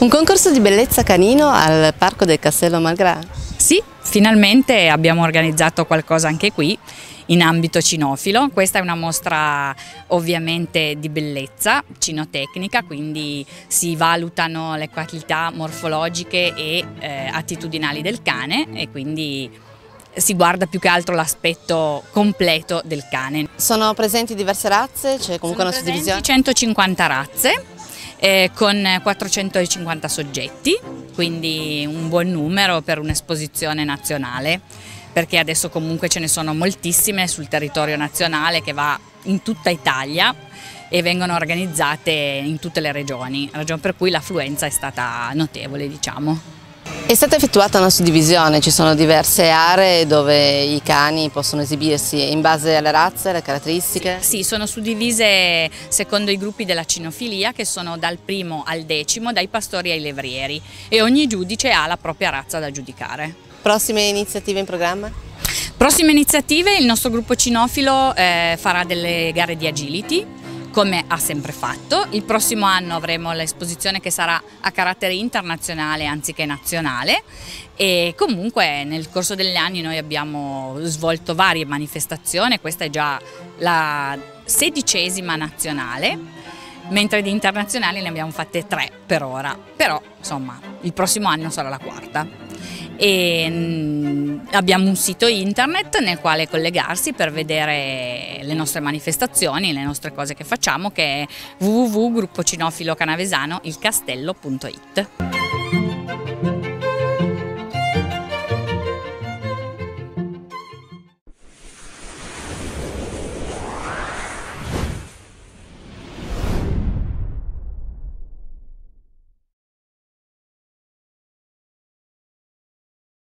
Un concorso di bellezza canino al Parco del Castello Malgrà? Sì, finalmente abbiamo organizzato qualcosa anche qui in ambito cinofilo. Questa è una mostra ovviamente di bellezza cinotecnica, quindi si valutano le qualità morfologiche e attitudinali del cane e quindi si guarda più che altro l'aspetto completo del cane. Sono presenti diverse razze? C'è comunque una suddivisione? 150 razze con 450 soggetti, quindi un buon numero per un'esposizione nazionale, perché adesso comunque ce ne sono moltissime sul territorio nazionale che va in tutta Italia e vengono organizzate in tutte le regioni, ragion per cui l'affluenza è stata notevole, diciamo. È stata effettuata una suddivisione, ci sono diverse aree dove i cani possono esibirsi in base alle razze, alle caratteristiche? Sì, sono suddivise secondo i gruppi della cinofilia, che sono dal primo al 10, dai pastori ai levrieri, e ogni giudice ha la propria razza da giudicare. Prossime iniziative in programma? Prossime iniziative: il nostro gruppo cinofilo farà delle gare di agility, come ha sempre fatto. Il prossimo anno avremo l'esposizione che sarà a carattere internazionale anziché nazionale, e comunque nel corso degli anni noi abbiamo svolto varie manifestazioni. Questa è già la 16ª nazionale, mentre di internazionali ne abbiamo fatte 3 per ora, però insomma il prossimo anno sarà la 4ª. E abbiamo un sito internet nel quale collegarsi per vedere le nostre manifestazioni, le nostre cose che facciamo, che è www.gruppocinofilo canavesano ilcastello.it.